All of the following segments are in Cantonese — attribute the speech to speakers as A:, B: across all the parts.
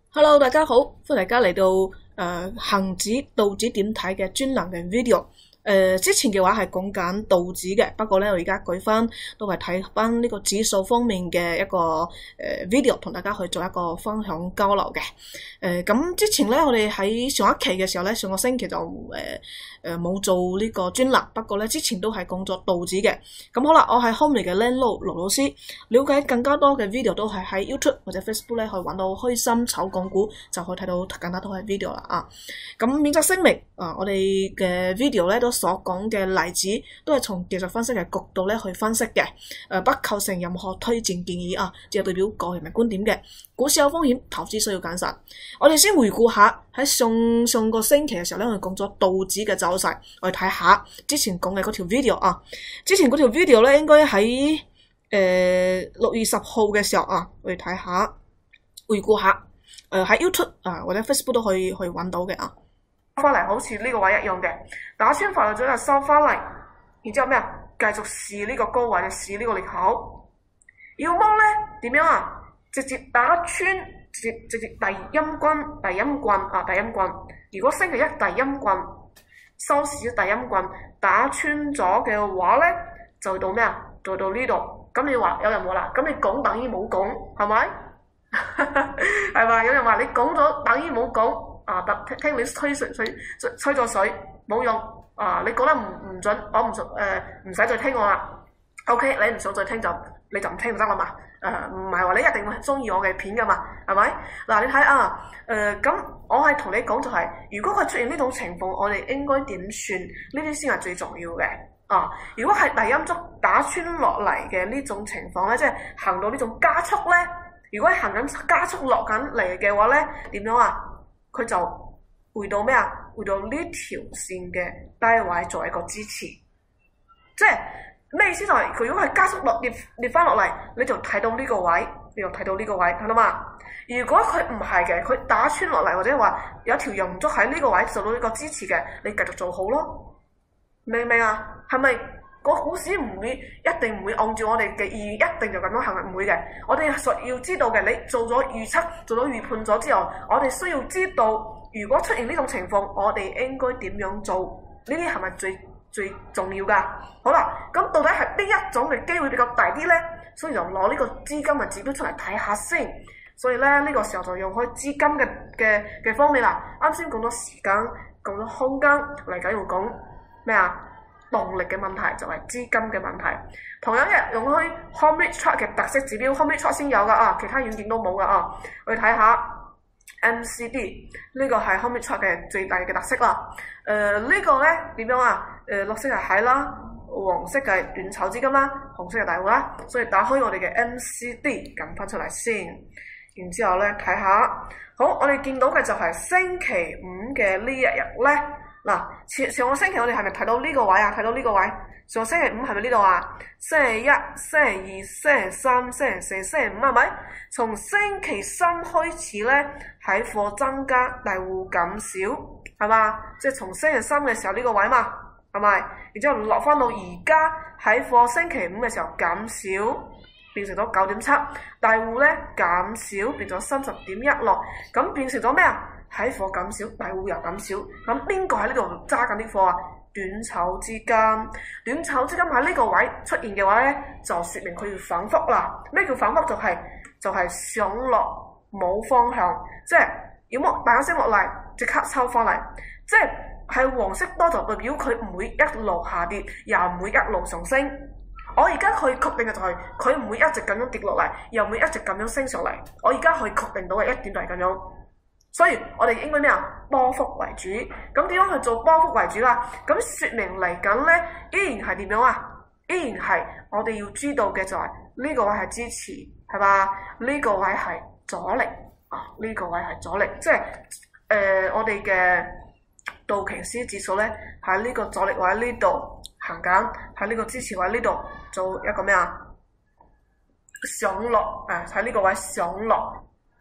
A: Hello，大家好，歡迎大家嚟到恒指、道指點睇嘅專欄嘅 video。之前嘅話係講緊道指嘅，不過咧我而家舉翻都係睇翻呢個指數方面嘅一個video，同大家去做一個分享交流嘅。咁之前咧我哋喺上一期嘅時候咧，上個星期就冇做呢個專欄，不過咧之前都係講咗道指嘅。咁好啦，我係 Home 嘅 Landlord 羅老師，了解更加多嘅 video 都係喺 YouTube 或者 Facebook 咧，可以揾到開心炒港股，就可以睇到更加多嘅 video 啦啊！咁免責聲明啊，我哋嘅 video 咧都所講嘅例子都係從技術分析嘅角度咧去分析嘅，不構成任何推薦建議啊，只係代表個人嘅觀點嘅。股市有風險，投資需要謹慎。我哋先回顧下喺上個星期嘅時候咧，我哋講咗道指嘅走勢，我哋睇下之前講嘅嗰條 video 啊。之前嗰條 video 咧應該喺6月10號嘅時候啊，我哋睇下回顧下，喺 YouTube 啊或者 Facebook 都可以揾到嘅啊。翻嚟好似呢個位一樣嘅，打穿法律咗就收翻嚟，然之後咩啊？繼續試呢個高位，試呢個裂口。要麼咧點樣啊？直接打穿，直接第陰棍。如果星期一第陰棍，收市第陰棍打穿咗嘅話咧，就到咩啊？就到呢度。咁你話有人話啦，咁你講等於冇講，係咪？係嘛？有人話你講咗等於冇講。啊！聽你吹咗水冇用啊！你講得唔準，我唔使再聽我啦。OK， 你唔想再聽你就唔聽就得啦嘛。唔係話你一定會中意我嘅片噶嘛，係咪？嗱，你睇啊，咁我係同你講就係，如果佢出現呢種情況，我哋應該點算？呢啲先係最重要嘅。啊！如果係第陰燭打穿落嚟嘅呢種情況咧，即係行到呢種加速咧，如果係行緊加速落緊嚟嘅話咧，點樣啊？佢就回到咩啊？回到呢條線嘅低位作為一個支持，即係咩意思？就係佢如果係加速跌翻落嚟，你就睇到呢個位，係啦嘛。如果佢唔係嘅，佢打穿落嚟或者話有條陽燭喺呢個位受到呢個支持嘅，你繼續做好咯。明唔明啊？係咪個股市一定唔會按照我哋嘅意願一定就咁樣行？唔會嘅。我哋要知道嘅，你做咗預測、做咗預判咗之後，我哋需要知道，如果出現呢種情況，我哋應該點樣做？呢啲係咪最重要㗎？好啦，咁到底係邊一種嘅機會比較大啲呢？所以就攞呢個資金嘅指標出嚟睇下先。所以咧，呢個時候就用開資金嘅方面啦。啱先講咗時間，講咗空間，嚟緊要講咩啊？動力嘅問題就係資金嘅問題。同樣嘅用開 Home Chart 嘅特色指標 ，Home Chart 先有㗎啊，其他軟件都冇㗎啊。我哋睇下 MCD 呢個係 Home Chart 嘅最大嘅特色啦。呢個咧點樣啊？綠色係蟹啦，黃色係短炒資金啦，紅色係大戶啦。所以打開我哋嘅 MCD 撳翻出嚟先，然之後咧睇下。好，我哋見到嘅就係星期五嘅呢一日咧。嗱，上個星期我哋係咪睇到呢個位啊？睇到呢個位，上個星期五係咪呢度啊？星期一、星期二、星期三、星期四、星期五係咪？從星期三開始咧，喺貨增加，大戶減少，係嘛？即係從星期三嘅時候呢個位嘛，係咪？然之後落翻到而家喺貨星期五嘅時候減少，變成咗9.7，大戶咧減少，變咗30.16，咁變成咗咩啊？喺貨減少，大戶又減少，咁邊個喺呢度揸緊啲貨啊？短炒資金喺呢個位出現嘅話咧，就説明佢要反覆啦。咩叫反覆？就係上落冇方向，即係要麼大升落嚟，即刻抽翻嚟，即係黃色多就代表佢唔會一路下跌，又唔會一路上升。我而家可以確定嘅就係佢唔會一直咁樣跌落嚟，又唔會一直咁樣升上嚟。我而家可以確定到嘅一點就係咁樣。所以我哋應該咩啊？波幅為主。咁點樣去做波幅為主啦？咁説明嚟緊咧，依然係點樣啊？依然係我哋要知道嘅就係呢個位係支持，係嘛？呢個位係阻力啊！呢個位係阻力，即係我哋嘅道瓊斯指數咧喺呢個阻力位呢度行緊，喺呢個支持位呢度做一個咩啊？上落喺呢個位上落。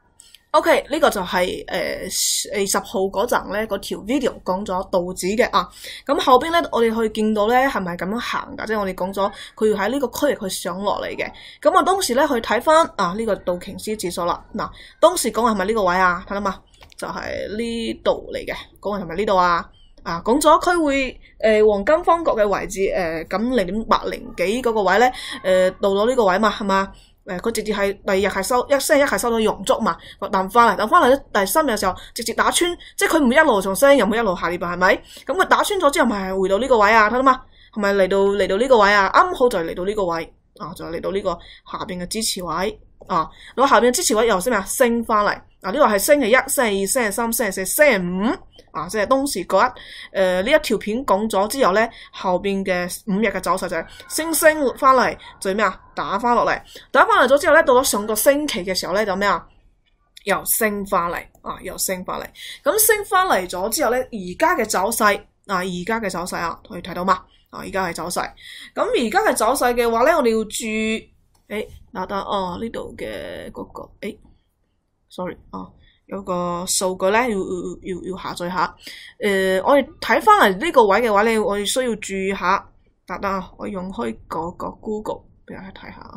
B: OK，呢個就係20號嗰陣咧，嗰條 video 講咗道指嘅啊。咁後邊咧，我哋可以見到咧係咪咁樣行㗎？即係我哋講咗佢要喺呢個區域去上落嚟嘅。咁我當時咧去睇翻呢個道瓊斯指數啦。嗱，當時講係咪呢個位啊？睇到嘛？就係呢度嚟嘅。講係咪呢度啊？講咗佢會黃金方角嘅位置咁0.80幾嗰個位咧到咗呢個位嘛係嘛？佢直接係第二日係星期一係收到陽燭嘛，彈翻嚟咧，第三日嘅時候直接打穿，即係佢唔會一路上升，又唔會一路下跌吧，係咪？咁佢打穿咗之後，咪係回到呢個位啊？睇到嘛？係咪嚟到呢個位啊？啱好就係嚟到呢個位就係嚟到呢個下邊嘅支持位攞下邊嘅支持位又升咩啊？升翻嚟呢個係星期一、星期二、星期三、星期四、星期五即係當時嗰呢一條片講咗之後咧，後邊嘅5日嘅走勢就係升翻嚟，就咩啊？打翻落嚟咗之後咧，到咗上個星期嘅時候咧，就咩啊？又升翻嚟又升翻嚟。咁升翻嚟咗之後咧，而家嘅走勢可以睇到嘛？而家係走勢。咁而家嘅走勢嘅話咧，我哋要注意呢度嘅嗰個sorry有個數據咧要下載下。我哋睇翻嚟呢個位嘅話咧，我哋需要注意下。我用開嗰個 Google 俾大家睇下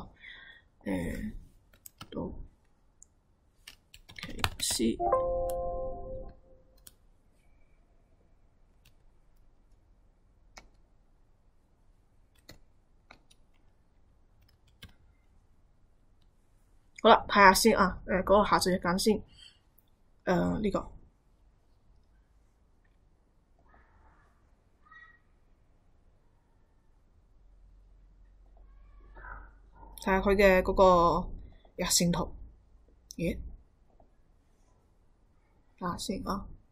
B: 道瓊斯好啦，睇下先嗰個下載緊先。呢個睇下佢嘅嗰個日線圖，睇下先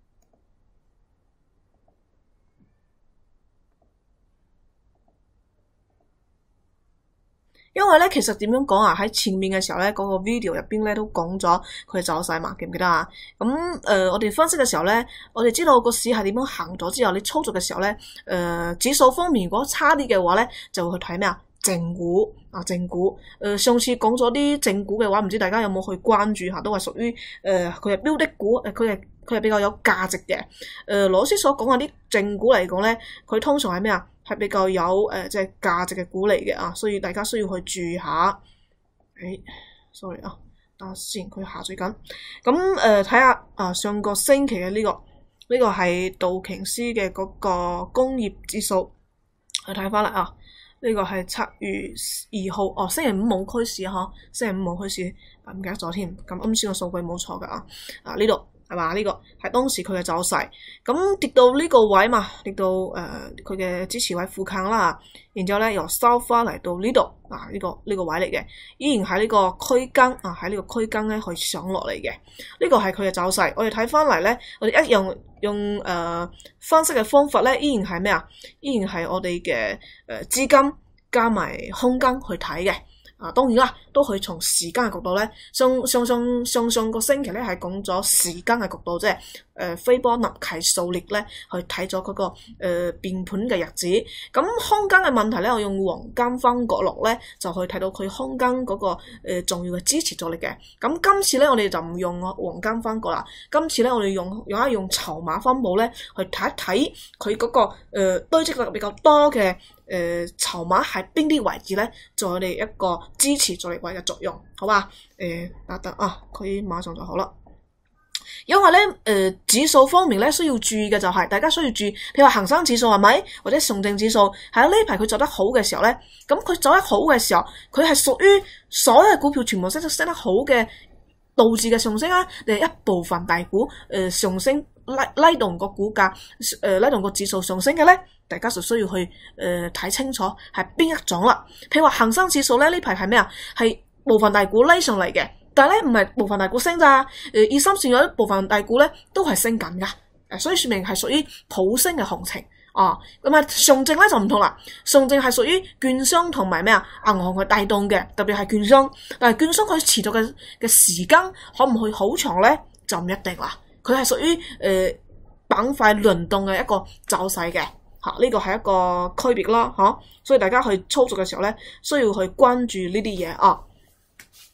B: 因為咧，其實點樣講喺前面嘅時候咧，嗰個 video 入邊咧都講咗佢走勢嘛，記唔記得啊？咁我哋分析嘅時候咧，我哋知道個市係點樣行咗之後，你操作嘅時候咧，指數方面如果差啲嘅話咧，就會去睇咩啊？正股正股。上次講咗啲正股嘅話，唔知大家有冇去關注下？都係屬於佢係標的股，佢係比較有價值嘅。老師所講嘅啲正股嚟講咧，佢通常係咩啊？係比較有即係價值嘅股嚟嘅所以大家需要去注意下。sorry等下先，佢下載緊。咁睇下上個星期嘅呢個係道瓊斯嘅嗰個工業指數，去睇翻啦呢個係7月2號星期五冇區市星期五冇區市，唔記得咗添。咁啱先個數據冇錯噶呢度係嘛？呢個係當時佢嘅走勢，咁跌到呢個位嘛，跌到佢嘅支持位附近啦，然之後咧又收翻嚟到呢度呢個位嚟嘅，依然喺呢個區間喺呢個區間咧去上落嚟嘅。呢個係佢嘅走勢。我哋睇翻嚟咧，我哋一樣用分析嘅方法咧，依然係咩啊？依然係我哋嘅資金加埋空間去睇嘅。當然啦，都可以從時間嘅角度咧，上個星期咧係講咗時間嘅角度，即係斐波那契數列咧去睇咗嗰個變盤嘅日子。咁空間嘅問題咧，我用黃金分角落咧就可以睇到佢空間嗰個重要嘅支持阻力嘅。咁今次咧我哋就唔用黃金分角啦，今次咧我哋用籌碼分布咧去睇一睇佢嗰個堆積率比較多嘅籌碼喺邊啲位置咧，做我哋一個支持阻力位嘅作用，好嘛？佢馬上就好啦。因為咧，指數方面咧需要注意嘅就係，大家需要注意，譬如話恒生指數係咪，或者上證指數，喺呢排佢走得好嘅時候咧，咁佢走得好嘅時候，佢係屬於所有嘅股票全部升得好嘅導致嘅上升定係一部分大股上升拉動個股價拉動個指數上升嘅咧？大家就需要去睇清楚係邊一種啦。譬如話恒生指數咧呢排係咩啊？係部分大股拉上嚟嘅，但係咧唔係部分大股升咋，2、3線有一部分大股咧都係升緊噶，所以說明係屬於普升嘅行情咁上證咧就唔同啦，上證係屬於券商同埋咩啊銀行去帶動嘅，特別係券商，但係券商佢持續嘅時間可唔可以好長咧就唔一定啦，佢係屬於板塊輪動嘅一個走勢嘅。呢個係一個區別啦，所以大家去操作嘅時候咧，需要去關注呢啲嘢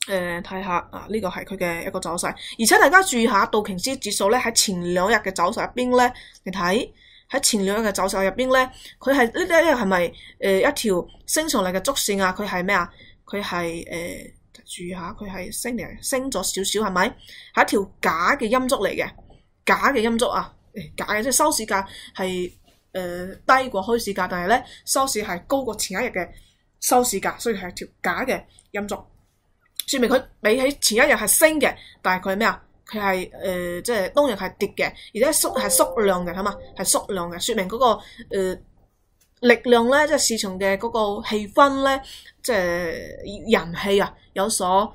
B: 睇下啊，呢個係佢嘅一個走勢，而且大家注意下道瓊斯指數咧喺前2日嘅走勢入邊咧，你睇喺前2日嘅走勢入邊咧，佢係呢一日係咪一條升上嚟嘅燭線啊？佢係咩啊？佢係注意下，佢係升咗少少係咪？係一條假嘅陰燭嚟嘅，假嘅陰燭啊，假嘅即係收市價係低過開市價，但係咧收市係高過前一日嘅收市價，所以係條假嘅陰燭。說明佢比起前一日係升嘅，但係佢係咩啊？佢係即係當日係跌嘅，而且係縮量嘅，係嘛？係縮量嘅，說明嗰個力量咧，即係市場嘅嗰個氣氛咧，即係人氣啊，有所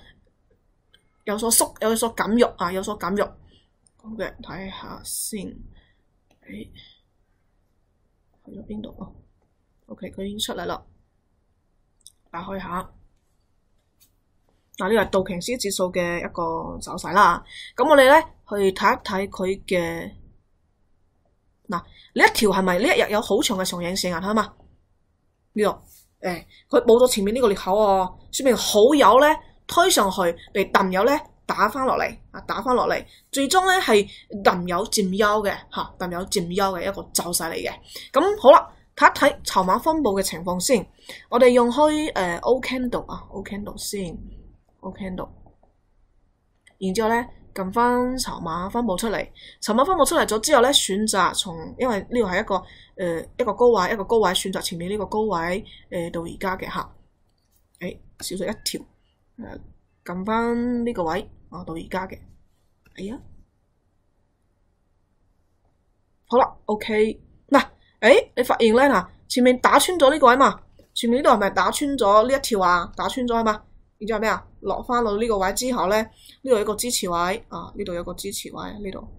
B: 減弱啊，有所減弱。好嘅，睇下先，去咗邊度啊 ？OK， 佢已經出嚟啦，打開下。嗱，呢個係道瓊斯指數嘅一個走勢啦。咁我哋咧去睇一睇佢嘅嗱，呢一條係咪呢一日有好長嘅上影線啊？睇嘛呢度，佢冇咗前面呢個裂口哦，說明好友咧推上去，被淡友咧打翻落嚟啊，打翻落嚟，最終咧係淡友佔優嘅嚇，淡友佔優嘅一個走勢嚟嘅。咁好啦，睇一睇籌碼分佈嘅情況先。我哋用開O candle 啊 ，O candle 先。O candle， 然之後咧撳翻籌碼分佈出嚟，籌碼分佈出嚟咗之後咧，選擇從，因為呢個係一個高位，選擇前面呢個高位到而家嘅嚇，少咗一條，撳翻呢個位到而家嘅，好啦 ，OK， 嗱，你發現咧嗱，前面打穿咗呢個位嘛，前面呢度係咪打穿咗呢一條啊？打穿咗係嘛？然之後咩啊？落翻到呢個位之後咧，呢度有一個支持位啊，呢度有個支持位呢度。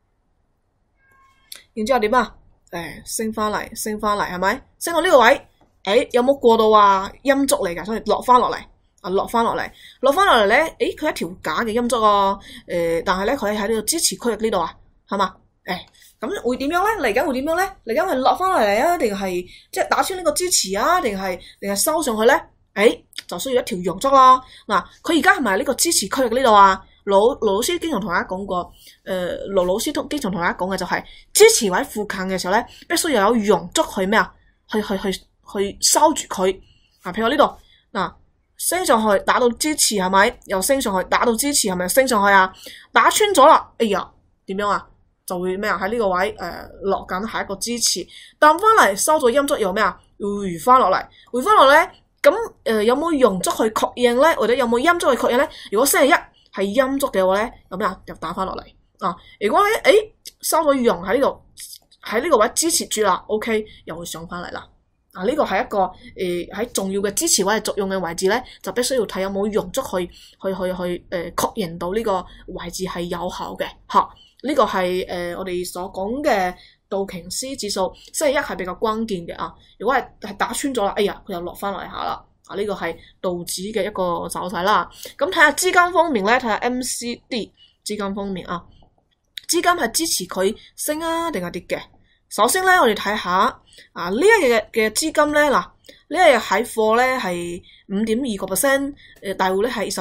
B: 然之後點啊？升翻嚟係咪？升到呢個位，有冇過到話陰燭嚟㗎？所以落翻落嚟啊，落翻落嚟咧，佢一條假嘅陰燭啊，但係咧佢喺呢個支持區域呢度啊，係嘛？咁會點樣咧？嚟緊會點樣咧？嚟緊係落翻落嚟啊，定係即係打穿呢個支持啊？定係收上去咧？就需要一條陽燭啦。嗱，佢而家係咪呢個支持區域呢度啊？盧老師經常同大家講過，盧老師經常同大家講嘅就係支持位附近嘅時候咧，必須要有陽燭去咩啊？去收住佢。譬如我呢度嗱，升上去打到支持係咪？又升上去打到支持係咪？升上去啊？打穿咗啦，點樣啊？就會咩啊？喺呢個位落緊下一個支持，彈翻嚟收咗陰燭又咩啊？要回翻落嚟咧。咁有冇陽燭去確認咧？或者有冇陰燭去確認咧？如果星期一係陰燭嘅話咧，有咩啊？又打翻落嚟啊！如果咧收咗陽喺呢度，喺呢個位支持住啦 ，OK， 又會上翻嚟啦。呢個係一個喺重要嘅支持位作用嘅位置咧，就必須要睇有冇陽燭去確認到呢個位置係有效嘅嚇。呢個係我哋所講嘅道瓊斯指數，星期一係比較關鍵嘅啊！如果係打穿咗啦，佢又落翻嚟下啦。呢個係道指嘅一個走勢啦。咁睇下資金方面咧，睇下 MCD 資金方面啊，資金係支持佢升啊定係跌嘅？首先咧，我哋睇下呢一日嘅資金咧，呢一日喺貨咧係5.2%，大戶咧係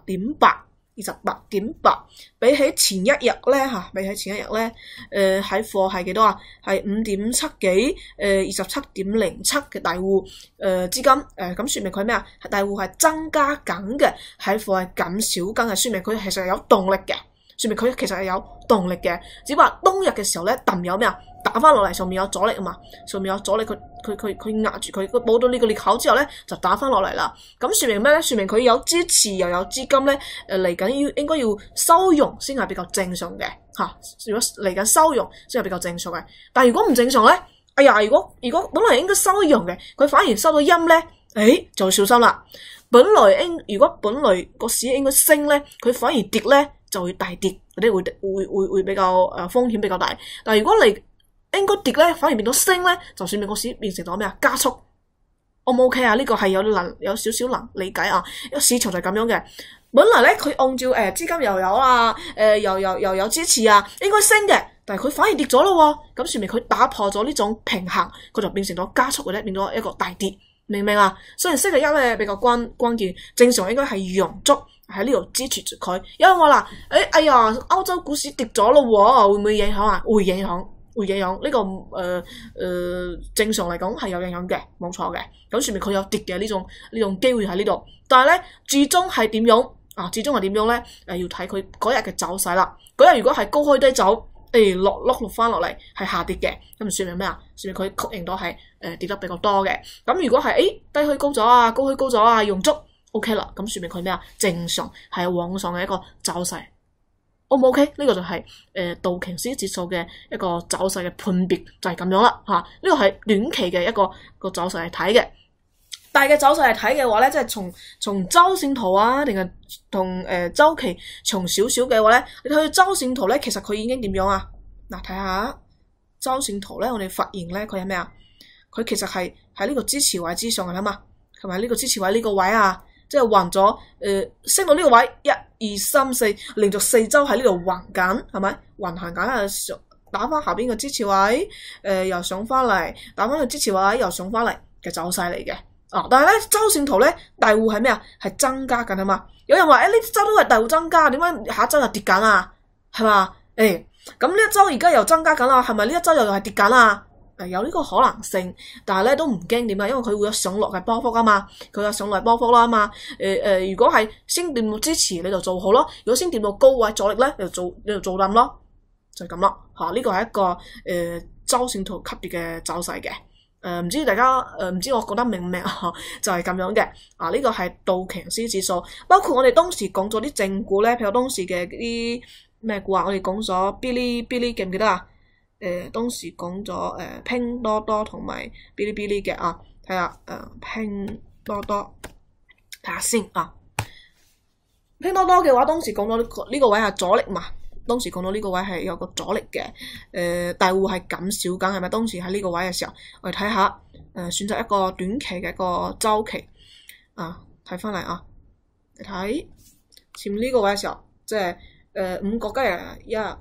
B: 28.8，比起前一日咧喺貨係幾多啊？係5.7幾，27.07嘅大戶資金咁說明佢咩啊？大戶係增加緊嘅，喺貨係減少緊嘅，說明佢其實係有動力嘅，只不過當日嘅時候咧，揼有咩啊？打翻落嚟，上面有阻力啊嘛，上面有阻力，佢壓住佢，冇到呢個裂口之後咧，就打翻落嚟啦。咁說明咩咧？說明佢有支持又有資金咧，嚟緊應該要收容先係比較正常嘅吓。如果嚟緊收容先係比較正常嘅，但係如果唔正常咧，如果本來應該收容嘅，佢反而收到陰咧，就要小心啦。如果本來個市應該升咧，佢反而跌咧，就會大跌，嗰啲會比較風險比較大。但係如果應該跌咧，反而變到升咧，就算美國市變成咗咩啊？加速 ，O 唔 OK 啊？呢個係有少少能理解啊，因為市場就係咁樣嘅。本來咧佢按照資金又有啊，又有支持啊，應該升嘅，但係佢反而跌咗咯，咁說明佢打破咗呢種平衡，佢就變成咗加速嘅咧，變咗一個大跌，明唔明啊？雖然星期一咧比較關鍵，正常應該係陽燭喺呢度支持住佢。有人話啦，哎呀，歐洲股市跌咗咯喎，會唔會影響啊？會影響。會影響呢個正常嚟講係有影響嘅，冇錯嘅。咁說明佢有跌嘅呢種機會喺呢度。但係咧，最終係點樣啊？最終係點樣咧？要睇佢嗰日嘅走勢啦。嗰日如果係高開低走，落翻落嚟係下跌嘅，咁說明咩啊？說明佢確認到係跌得比較多嘅。咁如果係低開高咗啊，高開高咗啊，用足 OK 啦。咁說明佢咩啊？正常係往上嘅一個走勢。O 唔 OK？呢個就係道瓊斯指數嘅一個走勢嘅判別，就係咁樣啦嚇。呢個係短期嘅一個走勢嚟睇嘅。大嘅走勢嚟睇嘅話咧，即係從周線圖啊，定係同週期長少少嘅話咧，你睇周線圖咧，其實佢已經點樣啊？嗱，睇下周線圖咧，我哋發現咧佢係咩啊？佢其實係喺呢個支持位之上嘅啦嘛，係咪呢個支持位呢個位啊？即係橫咗升到呢個位1、2、3、4連續4週喺呢度橫緊，係咪橫行緊啊？打翻下邊嘅支持位，又上翻嚟，打翻個支持位又上翻嚟嘅走勢嚟嘅。但係咧周線圖咧大戶係咩啊？係增加緊啊嘛。有人話呢週都係大戶增加，點解下一週又跌緊啊？係嘛？咁呢一週而家又增加緊啦，係咪呢一週又係跌緊啊？有呢個可能性，但係咧都唔驚點啊，因為佢會有上落嘅波幅啊嘛，佢有上落波幅啦嘛。如果係先掂到支持你就做好咯，如果先掂到高位阻力咧，你就做冧咯，就係咁咯嚇。呢個係一個周線圖級別嘅走勢嘅。唔知大家唔知我覺得明唔明啊？就係咁樣嘅。呢個係道瓊斯指數，包括我哋當時講咗啲正股咧，譬如當時嘅啲咩股啊，我哋講咗嗶哩嗶哩記唔記得啊？當時講咗拼多多同埋嗶哩嗶哩嘅啊，睇下拼多多睇下先啊。拼多多嘅話，當時講到呢個位係阻力嘛，當時講到呢個位係有個阻力嘅。大戶係減少緊係咪？當時喺呢個位嘅時候，我哋睇下選擇一個短期嘅一個週期啊，睇翻嚟啊，你睇前面呢個位嘅時候，即係5個雞啊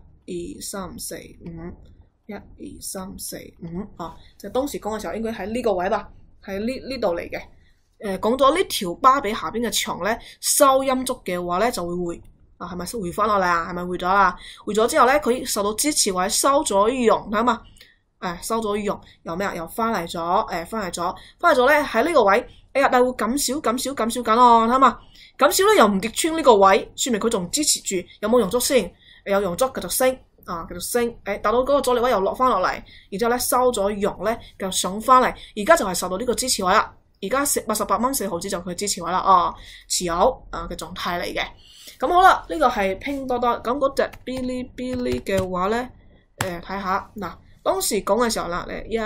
B: ，1、2、3、4、5。1、2、3、4、5啊！就當時講嘅時候，應該喺呢個位吧，喺呢度嚟嘅。講咗呢條巴比下邊嘅長咧，收陰燭嘅話咧就會回啊，係咪回翻落嚟啊？係咪回咗啦？回咗之後咧，佢受到支持位收咗陽，睇下嘛？收咗陽又咩啊？又翻嚟咗，翻嚟咗咧喺呢個位，大戶減少緊咯，睇下嘛？減少咧又唔跌穿呢個位，說明佢仲支持住，有冇陽燭先？有陽燭繼續升。繼續升，達到嗰個阻力位又落翻落嚟，然之後咧收咗陽咧，就上翻嚟，而家就係受到呢個支持位啦。而家88蚊4毫紙就佢支持位啦，持有嘅狀態嚟嘅。咁好啦，呢個係拼多多。咁嗰隻嗶哩嗶哩嘅話咧，睇下嗱，當時講嘅時候啦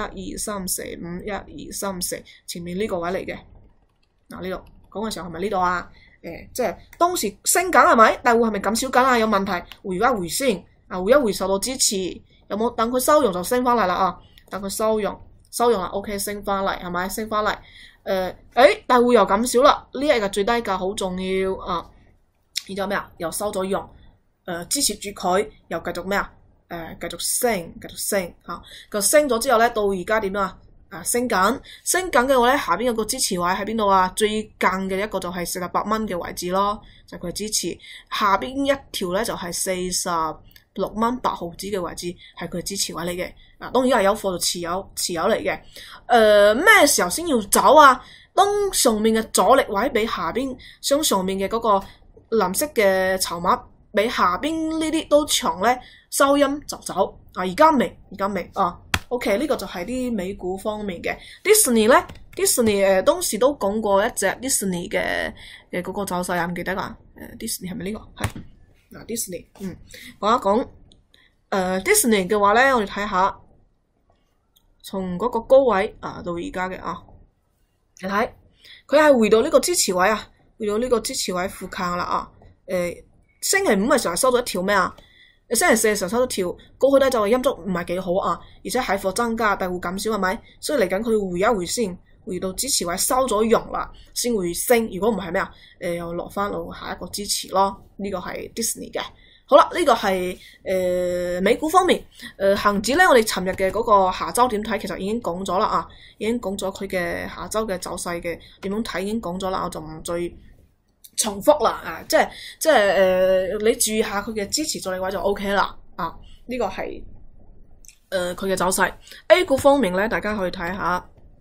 B: ，1、2、3、4、5，1、2、3、4，前面呢個位嚟嘅。嗱，呢度講嘅時候係咪呢度啊？即係當時升緊係咪？大戶係咪減少緊啊？有問題，回一回先。回一回受到支持，有冇等佢收陽就升翻嚟啦啊？等佢收陽啦 ，OK 升翻嚟係咪？升翻嚟，大戶又減少啦，呢日嘅最低價好重要啊！然之後咩啊？又收咗陽，支持住佢，又繼續咩啊？繼續升嚇，佢升咗之後咧，到而家點啊？升緊嘅話咧，下邊有個支持位喺邊度啊？最近嘅一個就係48蚊嘅位置咯，就係佢支持。下邊一條咧就係46蚊8毫紙嘅位置，係佢支持位嚟嘅。當然係有貨就持有嚟嘅。咩時候先要走啊？當上面嘅阻力位比下邊將上面嘅嗰個藍色嘅籌碼比下邊呢啲都長咧，收陰就走。而家未啊。OK， 呢個就係啲美股方面嘅。Disney 咧，Disney 當時都講過一隻 Disney 嘅嗰個走勢啊，唔記得啦。Disney 係咪呢個？係Disney，講一講Disney 嘅話咧，我哋睇下從嗰個高位到而家嘅你睇佢係回到呢個支持位啊，回到呢個支持位附近啦星期5嘅時候收咗一條咩啊？星期4嘅時候收咗條高開低走嘅陰燭，唔係幾好啊，而且蟹貨增加，大戶減少係咪？所以嚟緊佢回一回先，回到支持位收咗陽啦，先會升。如果唔係咩啊？又落翻落下一個支持咯。呢個係 Disney 嘅。好啦，呢個係美股方面。恒指咧，我哋尋日嘅嗰個下週點睇，其實已經講咗啦已經講咗佢嘅下週嘅走勢嘅點樣睇，已經講咗啦，我就唔再重複啦啊！即係你注意下佢嘅支持阻力位就 O K 啦啊！呢個係佢嘅走勢。A 股方面咧，大家可以睇下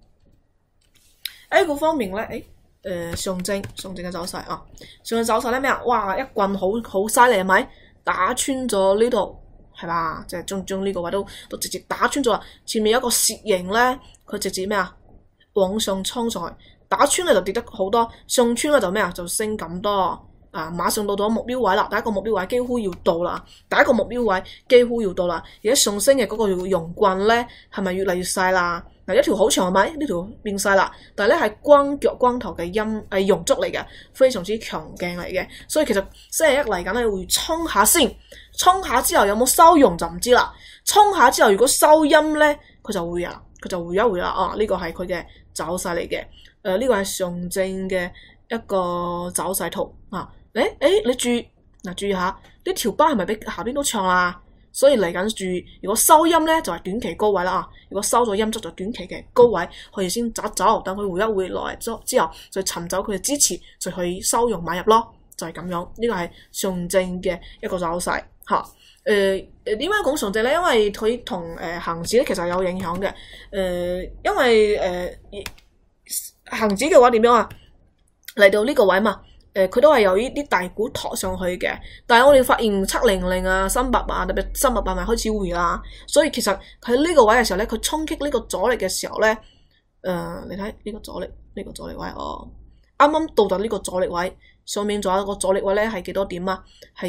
B: A 股方面咧，上證嘅走勢啊，上證走勢咧咩啊？哇！一棍好犀利係咪？打穿咗呢度係嘛？即係將呢個位都直接打穿咗啦。前面有一個楔形咧，佢直接咩啊？往上衝上去。打穿咧就跌得好多，上穿咧就咩啊？就升咁多啊！馬上到咗目標位啦，第一個目標位幾乎要到啦，而家上升嘅嗰個陽棍咧係咪越嚟越細啦？嗱，一條好長係咪？呢條變細啦，但係咧係光腳光頭嘅陰陽燭嚟嘅，非常之強勁嚟嘅，所以其實星期一嚟緊咧會衝下先，衝下之後有冇收陽就唔知啦。衝下之後如果收陰咧，佢就會回一回啦啊！呢個係佢嘅走勢嚟嘅。呢個係上證嘅一個走勢圖啊！你注意下呢條巴係咪比下邊都長啦？所以嚟緊注意，如果收陰咧就係短期高位啦啊！如果收咗陰燭就短期嘅高位，可以先走，等佢回一回落嚟之後，再尋找佢嘅支持，再去收容買入咯，就係咁樣。呢個係上證嘅一個走勢嚇。點解講上證咧？因為佢同恆指咧其實有影響嘅。因為恒指嘅話點樣啊？嚟到呢個位嘛，佢都係由呢啲大股托上去嘅。但係我哋發現700啊、300啊，特別300咪開始回啦。所以其實喺呢個位嘅時候咧，佢衝擊呢個阻力嘅時候咧，你睇呢個阻力位哦，啱啱到達呢個阻力位，上面仲有一個阻力位咧係幾多點啊？係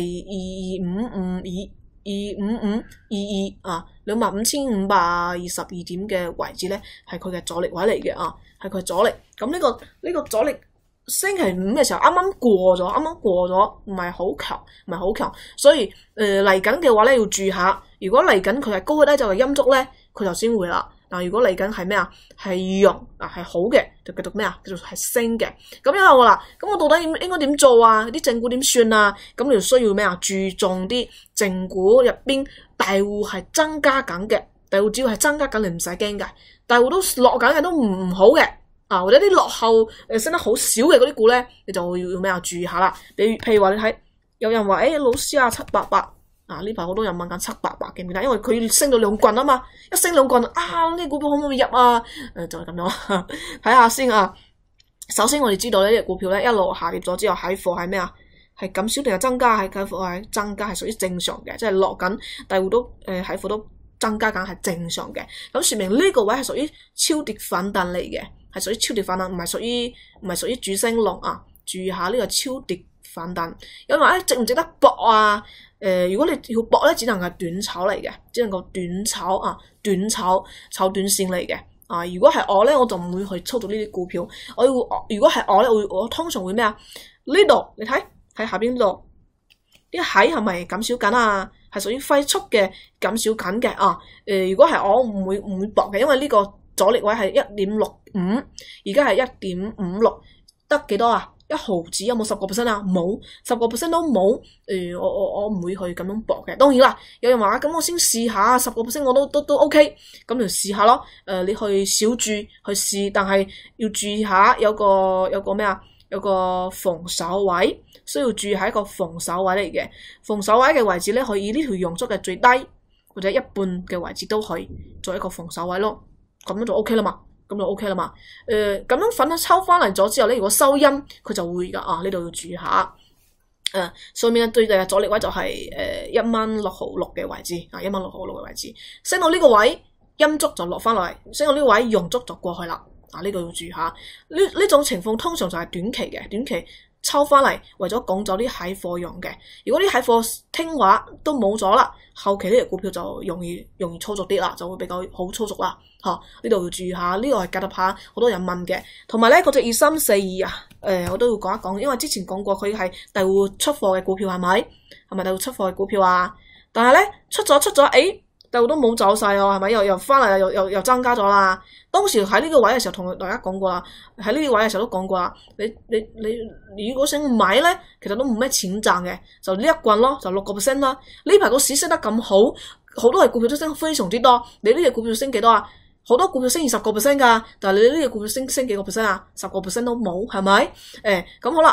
B: 25522啊，25522點嘅位置咧係佢嘅阻力位嚟嘅啊。係佢阻力，咁呢個阻力星期五嘅時候啱啱過咗，唔係好強，所以嚟緊嘅話咧要注意下，如果嚟緊佢係高咧就係陰燭咧，佢就先會啦。但如果嚟緊係咩啊？係陽啊，係好嘅，就繼續咩啊？繼續係升嘅。咁樣我啦，咁我到底應該點做啊？啲正股點算啊？咁你就需要咩啊？注重啲正股入邊大戶係增加緊嘅，大戶只要係增加緊，你唔使驚嘅。大戶都落緊嘅都唔好嘅啊，或者啲落後升得好少嘅嗰啲股咧，你就要咩啊？注意下啦。譬如話你睇，有人話老師啊788啊，呢排好多人問緊788記唔記得？因為佢升到兩棍啊嘛，一升兩棍啊，呢啲股票可唔可以入啊？就係咁樣，睇下先啊。首先我哋知道呢隻股票咧一路下跌咗之後，喺貨係咩啊？係減少定係增加？喺貨係增加，係屬於正常嘅，即係落緊大戶都喺貨都增加緊係正常嘅，咁說明呢個位係屬於超跌反彈嚟嘅，係屬於超跌反彈，唔係屬於主升浪啊！注意下呢個超跌反彈，有人話值唔值得搏啊？如果你要搏咧，只能係短炒嚟嘅，只能夠短炒啊，炒短線嚟嘅啊！如果係我咧，我就唔會去操作呢啲股票，如果係我咧，我通常會咩啊？呢度你睇喺下邊呢度啲蟹係咪減少緊啊？係屬於快速嘅減少緊嘅啊！如果係我唔會搏嘅，因為呢個阻力位係1.65，而家係1.56，得幾多啊？1毫子有冇10% 啊？冇，10% 都冇。我唔會去咁樣搏嘅。當然啦，有人話咁我先試下10% 我都 OK，咁就試下咯。你去小注去試，但係要注意下有個咩啊？有個防守位，需要注意係一個防守位嚟嘅。防守位嘅位置咧，可以呢條陽燭嘅最低或者一半嘅位置都可以做一個防守位咯。咁樣就 OK 啦嘛。咁樣粉抽翻嚟咗之後咧，如果收陰佢就會噶啊。呢度要注意下。上面對嘅阻力位就係1.666嘅位置啊，1.666嘅位置。升到呢個位陰燭就落翻落嚟，升到呢個位陽燭就過去啦。呢個要注意下，呢種情況通常就係短期嘅，短期抽翻嚟為咗趕走啲蟹貨用嘅。如果啲蟹貨聽話都冇咗啦，後期呢隻股票就容易操作啲啦，就會比較好操作啦。呢度要注意下，呢個係夾得下好多人問嘅。同埋咧嗰隻2342啊，我都要講一講，因為之前講過佢係大戶出貨嘅股票係咪？係咪大戶出貨嘅股票啊？但係咧出咗，大戶都冇走晒哦，係咪？又翻嚟又增加咗啦。當時喺呢個位嘅時候同大家講過啦，喺呢個位嘅時候都講過啦。你如果想買咧，其實都冇咩錢賺嘅，就呢一棍咯，就6% 啦。呢排個市升得咁好，好多嘅股票都升非常之多。你呢隻股票升幾多啊？好多股票升20% 噶，但係你呢隻股票升幾個 percent 啊？10% 都冇，係咪？咁好啦，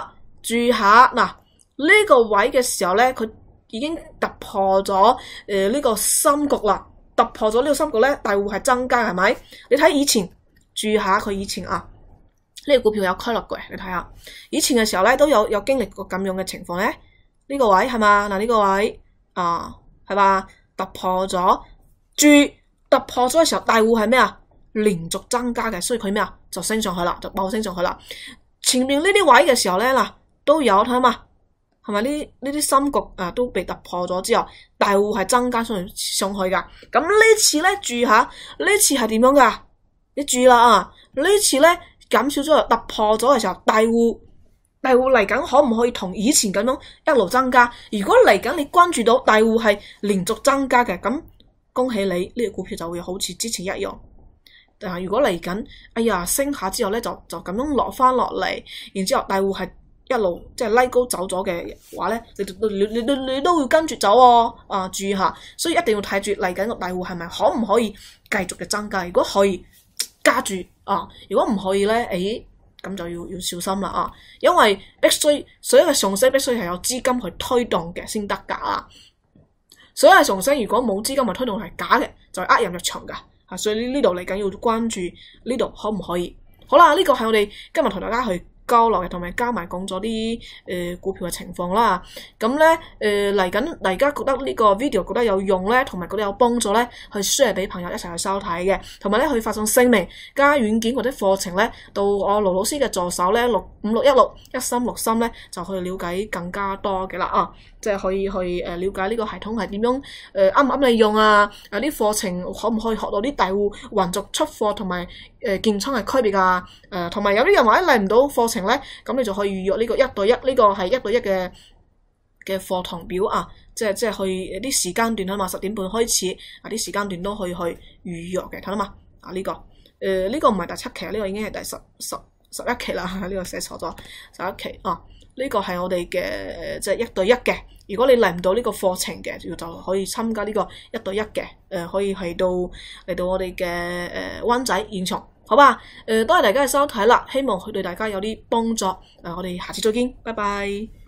B: 注下嗱呢個位嘅時候咧，佢已經突破咗呢個深局啦。突破咗呢個深局咧，大戶係增加係咪？你睇以前注下佢以前啊，呢個股票有規律嘅，你睇下以前嘅時候咧都有經歷過咁樣嘅情況咧。呢個位係嘛？嗱呢個位啊係嘛？突破咗突破咗嘅時候，大戶係咩啊？連續增加嘅，所以佢咩啊？就升上去啦，就爆升上去啦。前面呢啲位嘅時候咧嗱都有睇下嘛，係咪呢啲深局啊都被突破咗之後，大戶係增加上去噶。咁呢次咧注下，呢次係點樣噶？你注啦啊！呢次咧減少咗突破咗嘅時候，大戶嚟緊可唔可以同以前咁樣一路增加？如果嚟緊你關注到大戶係連續增加嘅，咁恭喜你呢個股票就會好似之前一樣。但係如果嚟緊，哎呀升下之後咧就咁樣落翻落嚟，然之後大戶係一路即係拉高走咗嘅話咧，你都要跟住走啊！注意下，所以一定要睇住嚟緊個大戶係咪可唔可以繼續嘅增加？如果可以加住啊，如果唔可以咧，咁就要小心啦啊！因為必須所有嘅上升必須係有資金去推動嘅先得噶啊！所有嘅上升如果冇資金去推動係假嘅，就係呃人入場噶。所以呢度嚟緊要關注呢度可唔可以？好啦，呢個係我哋今日同大家去交流嘅，同埋加埋講咗啲股票嘅情況啦。咁咧嚟緊，大家覺得呢個 video 覺得有用咧，同埋覺得有幫助咧，去 share 俾朋友一齊去收睇嘅，同埋咧去發送聲明加軟件或者課程咧，到我盧老師嘅助手咧56161363咧，就去了解更加多嘅啦啊！即係可以去了解呢個系統係點樣啱唔啱你用啊？啲課程可唔可以學到啲大戶混續出貨同埋建倉嘅區別啊？同埋有啲人話嚟唔到課程咧，咁你就可以預約呢個1對1，呢個係1對1嘅課堂表啊！即係去啲時間段啊嘛，10點半開始啊，啲時間段都可以去預約嘅，睇到嘛？啊呢個呢個唔係第7期，呢個已經係第11期啦，呢個寫錯咗11期啊！呢個係我哋嘅即係1對1嘅。如果你嚟唔到呢個課程嘅，就可以參加呢個1對1嘅，可以嚟到我哋嘅灣仔現場，好吧？多謝大家嘅收睇啦，希望佢對大家有啲幫助。我哋下次再見，拜拜。